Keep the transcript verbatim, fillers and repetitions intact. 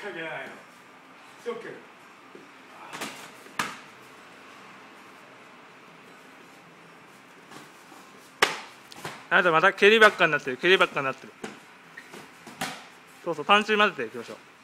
ゃいけないの。オッケー。 あとまた蹴りばっかになってる蹴りばっかになってる。そうそうパンチ混ぜていきましょう。